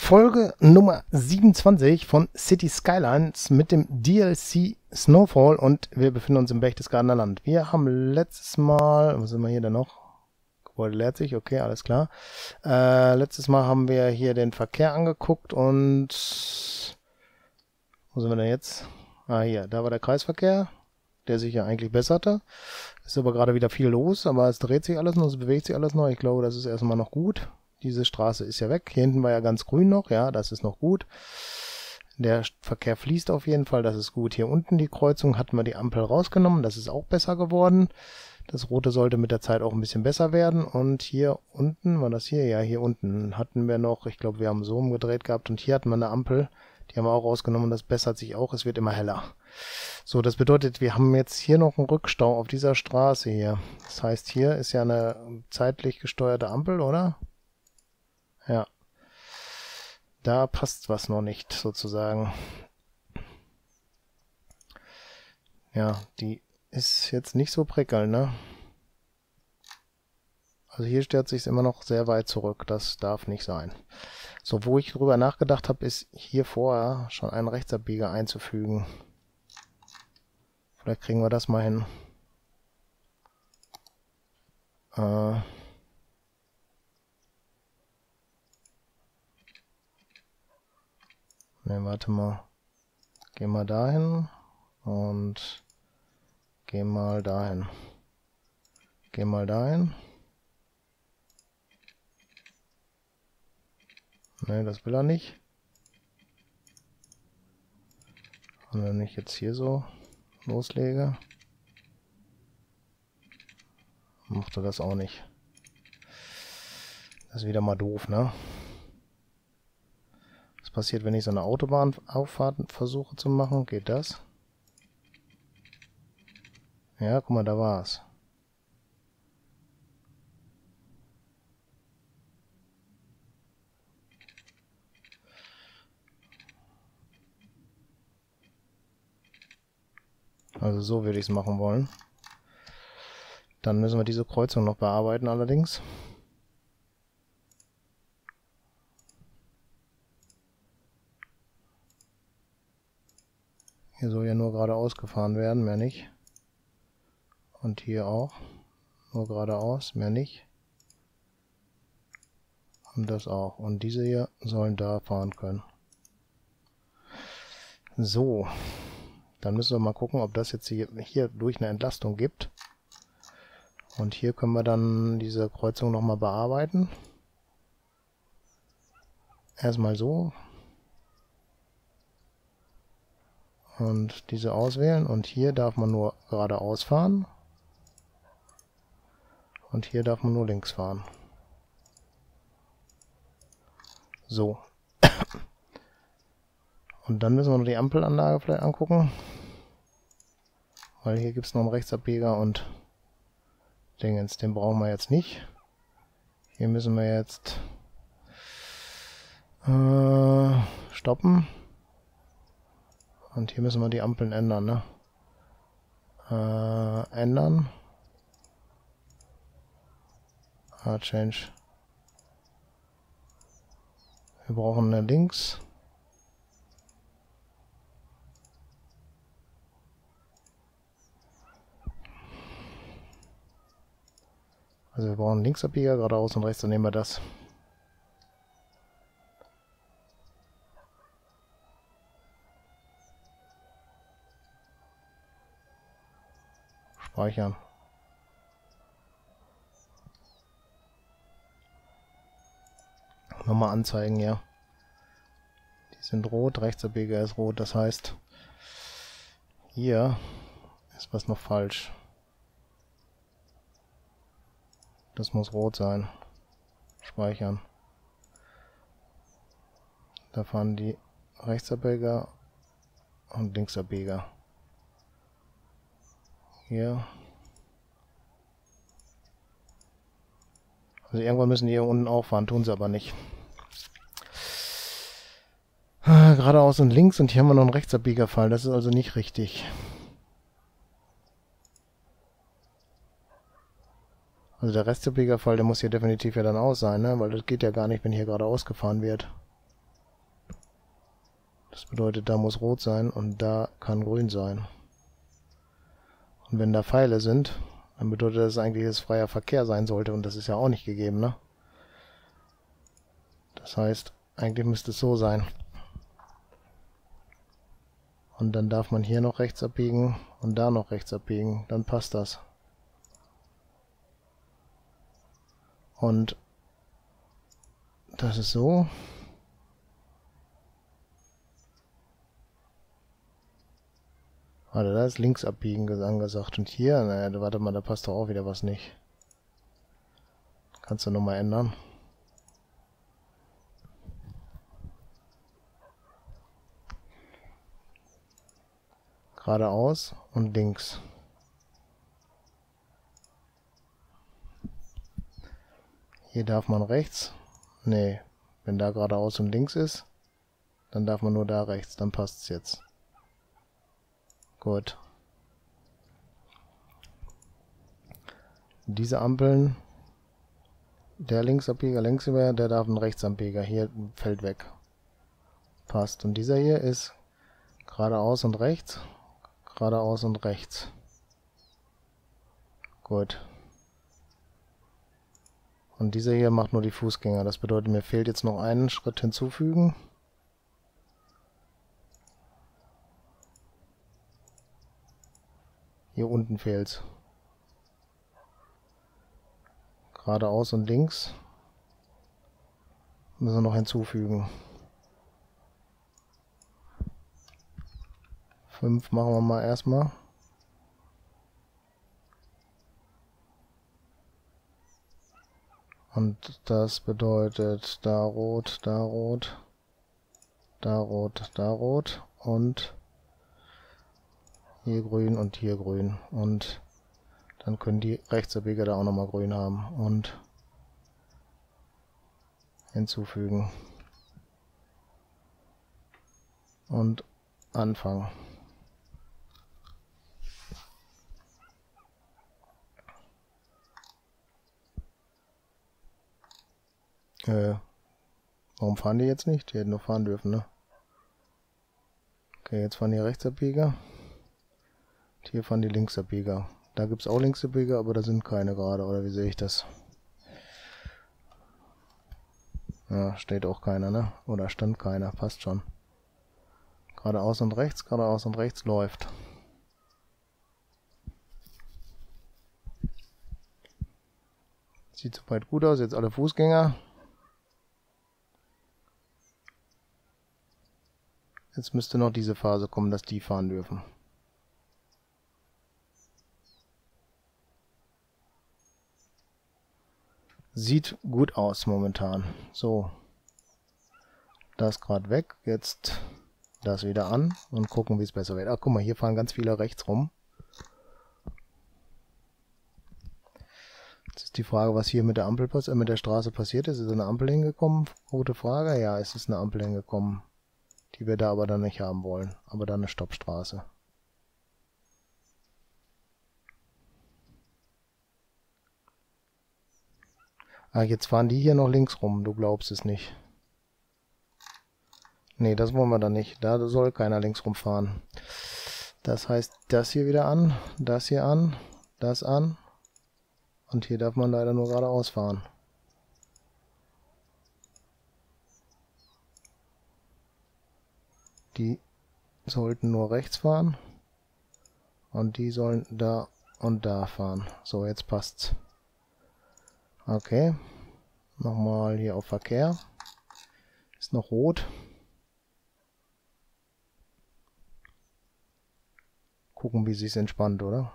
Folge Nummer 27 von City Skylines mit dem DLC Snowfall und wir befinden uns im Berchtesgadener Land. Wir haben letztes Mal, was sind wir hier denn noch? Gebäude leert sich, okay, alles klar. Letztes Mal haben wir hier den Verkehr angeguckt und wo sind wir denn jetzt? Ah, hier, da war der Kreisverkehr, der sich ja eigentlich besserte. Ist aber gerade wieder viel los, aber es dreht sich alles noch, es bewegt sich alles noch. Ich glaube, das ist erstmal noch gut. Diese Straße ist ja weg. Hier hinten war ja ganz grün noch. Ja, das ist noch gut. Der Verkehr fließt auf jeden Fall. Das ist gut. Hier unten die Kreuzung hatten wir die Ampel rausgenommen. Das ist auch besser geworden. Das Rote sollte mit der Zeit auch ein bisschen besser werden. Und hier unten, war das hier? Ja, hier unten hatten wir noch, ich glaube, wir haben so umgedreht gehabt. Und hier hatten wir eine Ampel. Die haben wir auch rausgenommen. Das bessert sich auch. Es wird immer heller. So, das bedeutet, wir haben jetzt hier noch einen Rückstau auf dieser Straße hier. Das heißt, hier ist ja eine zeitlich gesteuerte Ampel, oder? Ja, da passt was noch nicht, sozusagen. Ja, die ist jetzt nicht so prickelnd, ne? Also hier stört sich immer noch sehr weit zurück, das darf nicht sein. So, wo ich drüber nachgedacht habe, ist hier vorher schon einen Rechtsabbieger einzufügen. Vielleicht kriegen wir das mal hin. Ne, warte mal. Geh mal dahin und geh mal dahin. Geh mal dahin. Ne, das will er nicht. Und wenn ich jetzt hier so loslege, macht er das auch nicht. Das ist wieder mal doof, ne? Was passiert, wenn ich so eine Autobahnauffahrt versuche zu machen? Geht das? Ja, guck mal, da war's. Also so würde ich es machen wollen. Dann müssen wir diese Kreuzung noch bearbeiten allerdings. Hier soll ja nur geradeaus gefahren werden, mehr nicht. Und hier auch. Nur geradeaus, mehr nicht. Und das auch. Und diese hier sollen da fahren können. So. Dann müssen wir mal gucken, ob das jetzt hier durch eine Entlastung gibt. Und hier können wir dann diese Kreuzung nochmal bearbeiten. Erstmal so. Und diese auswählen. Und hier darf man nur geradeaus fahren. Und hier darf man nur links fahren. So. Und dann müssen wir noch die Ampelanlage vielleicht angucken. Weil hier gibt es noch einen Rechtsabbieger und Dingens, den brauchen wir jetzt nicht. Hier müssen wir jetzt stoppen. Und hier müssen wir die Ampeln ändern, ne? Ändern. Change. Wir brauchen eine links. Also wir brauchen einen Linksabbieger, geradeaus und rechts, dann nehmen wir das. Speichern. Nochmal anzeigen, ja. Die sind rot, Rechtsabbieger ist rot, das heißt, hier ist was noch falsch. Das muss rot sein. Speichern. Da fahren die Rechtsabbieger und Linksabbieger. Hier. Also irgendwann müssen die hier unten auch fahren, tun sie aber nicht. Geradeaus und links und hier haben wir noch einen Rechtsabbiegerfall, das ist also nicht richtig. Also der Rechtsabbiegerfall, der muss hier definitiv ja dann aus sein, ne? Weil das geht ja gar nicht, wenn hier geradeaus gefahren wird. Das bedeutet, da muss rot sein und da kann grün sein. Und wenn da Pfeile sind, dann bedeutet das eigentlich, dass es freier Verkehr sein sollte. Und das ist ja auch nicht gegeben, ne? Das heißt, eigentlich müsste es so sein. Und dann darf man hier noch rechts abbiegen und da noch rechts abbiegen. Dann passt das. Und das ist so. Warte, da ist links abbiegen angesagt. Und hier, naja, warte mal, da passt doch auch wieder was nicht. Kannst du nochmal ändern. Geradeaus und links. Hier darf man rechts. Nee, wenn da geradeaus und links ist, dann darf man nur da rechts. Dann passt es jetzt. Gut. Diese Ampeln, der Linksabbieger links über, der darf ein Rechtsabbieger. Hier fällt weg. Passt. Und dieser hier ist geradeaus und rechts. Geradeaus und rechts. Gut. Und dieser hier macht nur die Fußgänger. Das bedeutet, mir fehlt jetzt noch einen Schritt hinzufügen. Hier unten fehlt's. Geradeaus und links müssen wir noch hinzufügen. 5 machen wir mal erstmal. Und das bedeutet da rot, da rot, da rot, da rot und hier grün und hier grün. Und dann können die Rechtsabbieger da auch nochmal grün haben. Und hinzufügen. Und anfangen. Warum fahren die jetzt nicht? Die hätten nur fahren dürfen, ne? Okay, jetzt fahren die Rechtsabbieger. Hier fahren die Linksabbieger. Da gibt es auch Linksabbieger, aber da sind keine gerade, oder wie sehe ich das? Ja, steht auch keiner, ne? Oder stand keiner, passt schon. Geradeaus und rechts läuft. Sieht soweit gut aus, jetzt alle Fußgänger. Jetzt müsste noch diese Phase kommen, dass die fahren dürfen. Sieht gut aus momentan. So. Das gerade weg. Jetzt das wieder an und gucken, wie es besser wird. Ach, guck mal, hier fahren ganz viele rechts rum. Jetzt ist die Frage, was hier mit der Ampel mit der Straße passiert ist. Ist eine Ampel hingekommen? Gute Frage. Ja, es ist eine Ampel hingekommen, die wir da aber dann nicht haben wollen. Aber dann eine Stoppstraße. Ah, jetzt fahren die hier noch links rum. Du glaubst es nicht. Nee, das wollen wir dann nicht. Da soll keiner links rumfahren. Das heißt, das hier wieder an, das hier an, das an. Und hier darf man leider nur geradeaus fahren. Die sollten nur rechts fahren. Und die sollen da und da fahren. So, jetzt passt's. Okay. Nochmal hier auf Verkehr. Ist noch rot. Gucken, wie es sich entspannt, oder?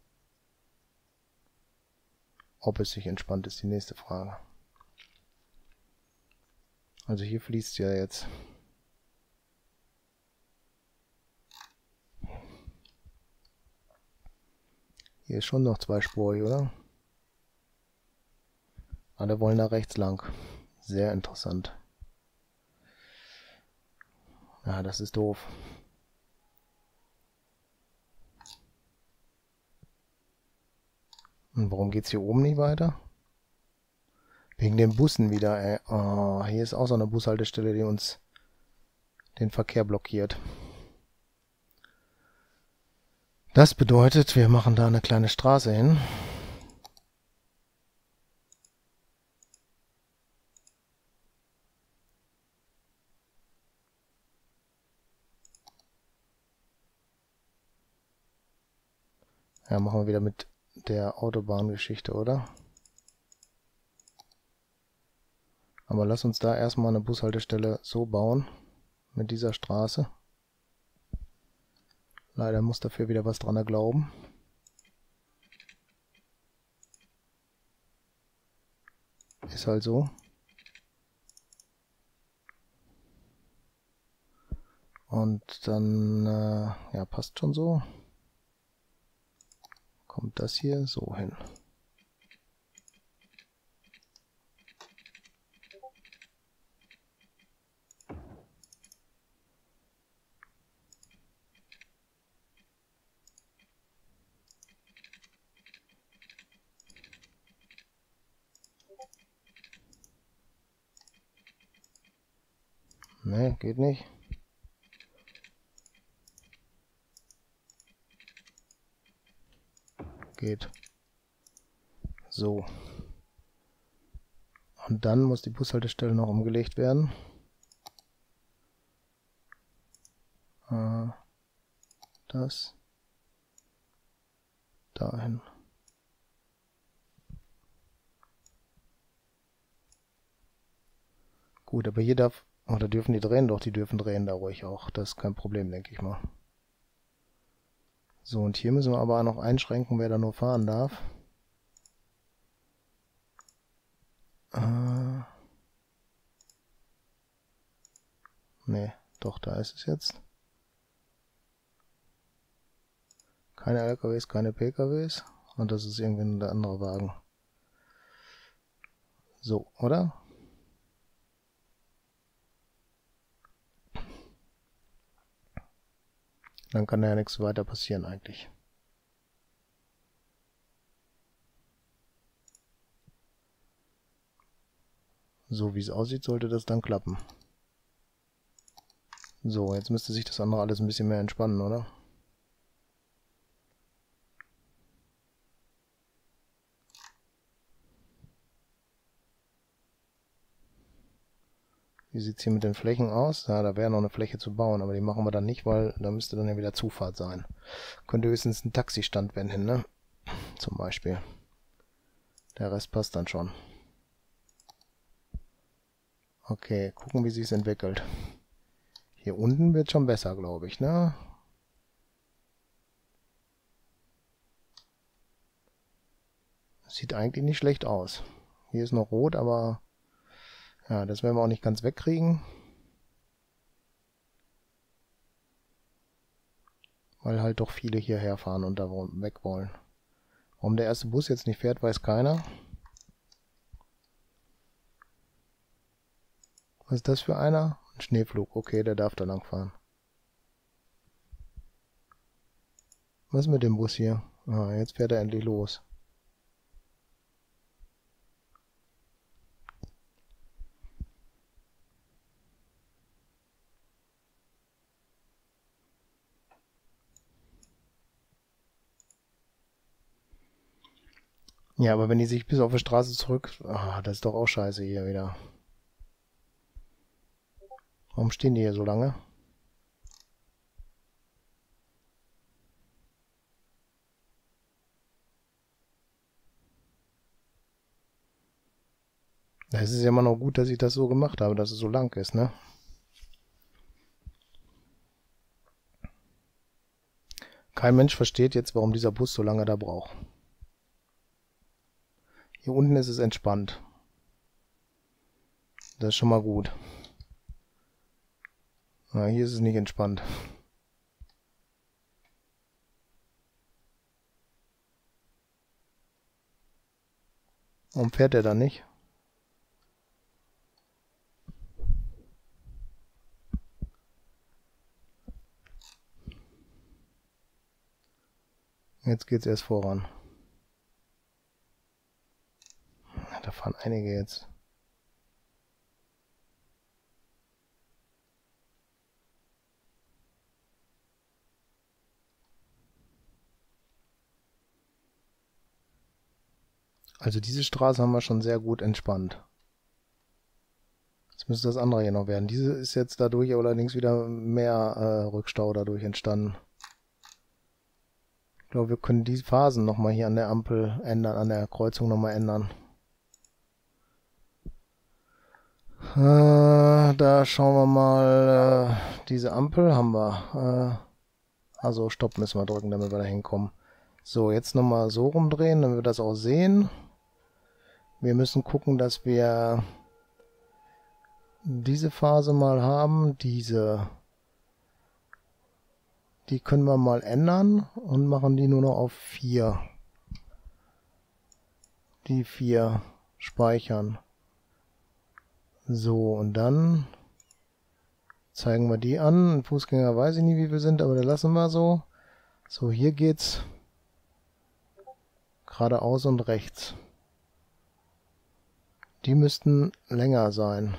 Ob es sich entspannt, ist die nächste Frage. Also hier fließt ja jetzt. Hier ist schon noch zweispurig, oder? Alle wollen da rechts lang. Sehr interessant. Ja, das ist doof. Und warum geht's hier oben nicht weiter? Wegen den Bussen wieder, ey. Oh, hier ist auch so eine Bushaltestelle, die uns den Verkehr blockiert. Das bedeutet, wir machen da eine kleine Straße hin. Ja, machen wir wieder mit der Autobahngeschichte, oder? Aber lass uns da erstmal eine Bushaltestelle so bauen, mit dieser Straße. Leider muss dafür wieder was dran glauben. Ist halt so. Und dann, ja, passt schon so. Kommt das hier so hin. Ne, geht nicht. Geht. So. Und dann muss die Bushaltestelle noch umgelegt werden. Das dahin. Gut, aber hier darf, oder dürfen die drehen? Doch, die dürfen drehen da ruhig auch. Das ist kein Problem, denke ich mal. So, und hier müssen wir aber noch einschränken, wer da nur fahren darf. Ne, doch, da ist es jetzt. Keine LKWs, keine PKWs. Und das ist irgendwie ein anderer Wagen. So, oder? Dann kann ja nichts weiter passieren eigentlich. So wie es aussieht, sollte das dann klappen. So, jetzt müsste sich das andere alles ein bisschen mehr entspannen, oder? Wie sieht es hier mit den Flächen aus? Ja, da wäre noch eine Fläche zu bauen, aber die machen wir dann nicht, weil da müsste dann ja wieder Zufahrt sein. Könnte höchstens ein Taxistand werden hin, ne? Zum Beispiel. Der Rest passt dann schon. Okay, gucken, wie sich es entwickelt. Hier unten wird schon besser, glaube ich, ne? Sieht eigentlich nicht schlecht aus. Hier ist noch rot, aber ja, das werden wir auch nicht ganz wegkriegen. Weil halt doch viele hierher fahren und da weg wollen. Warum der erste Bus jetzt nicht fährt, weiß keiner. Was ist das für einer? Ein Schneepflug. Okay, der darf da lang fahren. Was ist mit dem Bus hier? Ah, jetzt fährt er endlich los. Ja, aber wenn die sich bis auf die Straße zurück... Ah, das ist doch auch scheiße hier wieder. Warum stehen die hier so lange? Es ist ja immer noch gut, dass ich das so gemacht habe, dass es so lang ist, ne? Kein Mensch versteht jetzt, warum dieser Bus so lange da braucht. Hier unten ist es entspannt. Das ist schon mal gut. Na, hier ist es nicht entspannt. Warum fährt er da nicht? Jetzt geht es erst voran. Da fahren einige jetzt. Also diese Straße haben wir schon sehr gut entspannt. Jetzt müsste das andere hier noch werden. Diese ist jetzt dadurch allerdings wieder mehr Rückstau dadurch entstanden. Ich glaube, wir können die Phasen nochmal hier an der Ampel ändern, an der Kreuzung nochmal ändern. Da schauen wir mal. Diese Ampel haben wir. Also Stopp müssen wir drücken, damit wir da hinkommen. So, jetzt nochmal so rumdrehen, damit wir das auch sehen. Wir müssen gucken, dass wir diese Phase mal haben. Diese. Die können wir mal ändern und machen die nur noch auf 4. Die 4 speichern. So, und dann zeigen wir die an. Ein Fußgänger weiß ich nicht, wie wir sind, aber da lassen wir so. So, hier geht's geradeaus und rechts. Die müssten länger sein.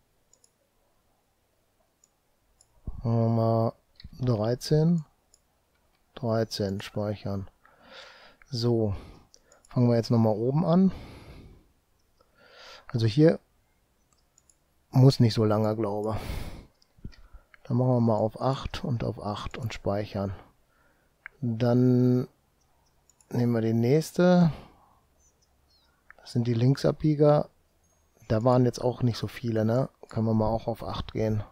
Machen wir mal 13. 13 speichern. So, fangen wir jetzt nochmal oben an. Also hier muss nicht so lange, glaube ich. Dann machen wir mal auf 8 und auf 8 und speichern. Dann nehmen wir die nächste. Das sind die Linksabbieger. Da waren jetzt auch nicht so viele, ne? Können wir mal auch auf 8 gehen.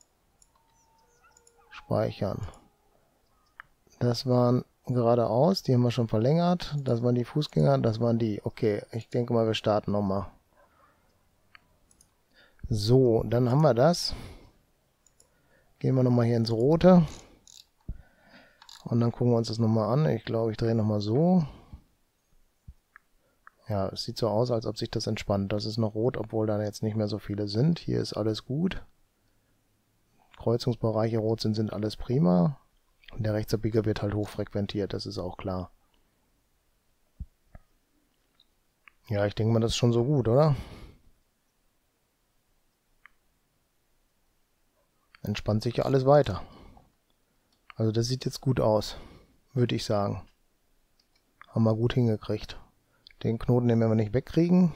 Speichern. Das waren geradeaus, die haben wir schon verlängert. Das waren die Fußgänger, das waren die. Okay, ich denke mal, wir starten nochmal. So, dann haben wir das. Gehen wir nochmal hier ins Rote. Und dann gucken wir uns das nochmal an. Ich glaube, ich drehe nochmal so. Ja, es sieht so aus, als ob sich das entspannt. Das ist noch rot, obwohl da jetzt nicht mehr so viele sind. Hier ist alles gut. Kreuzungsbereiche rot sind alles prima. Und der Rechtsabbieger wird halt hochfrequentiert, das ist auch klar. Ja, ich denke mal, das ist schon so gut, oder? Entspannt sich ja alles weiter. Also das sieht jetzt gut aus, würde ich sagen. Haben wir gut hingekriegt. Den Knoten, den werden wir nicht wegkriegen.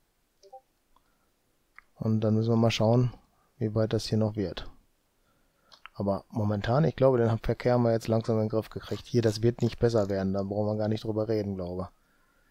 Und dann müssen wir mal schauen, wie weit das hier noch wird. Aber momentan, ich glaube, den Verkehr haben wir jetzt langsam in den Griff gekriegt. Hier, das wird nicht besser werden, da brauchen wir gar nicht drüber reden, glaube ich.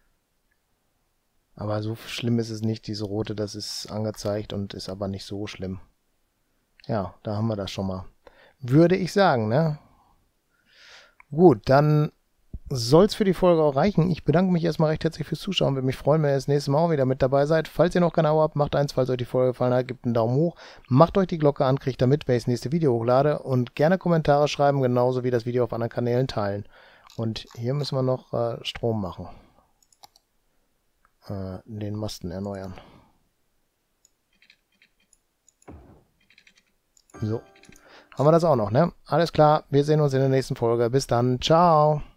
Aber so schlimm ist es nicht, diese rote, das ist angezeigt und ist aber nicht so schlimm. Ja, da haben wir das schon mal. Würde ich sagen, ne? Gut, dann soll es für die Folge auch reichen. Ich bedanke mich erstmal recht herzlich fürs Zuschauen. Würde mich freuen, wenn ihr das nächste Mal auch wieder mit dabei seid. Falls ihr noch kein Abo habt, macht eins. Falls euch die Folge gefallen hat, gebt einen Daumen hoch. Macht euch die Glocke an, kriegt damit, wenn ich das nächste Video hochlade. Und gerne Kommentare schreiben, genauso wie das Video auf anderen Kanälen teilen. Und hier müssen wir noch Strom machen. Den Masten erneuern. So. Haben wir das auch noch, ne? Alles klar, wir sehen uns in der nächsten Folge. Bis dann. Ciao.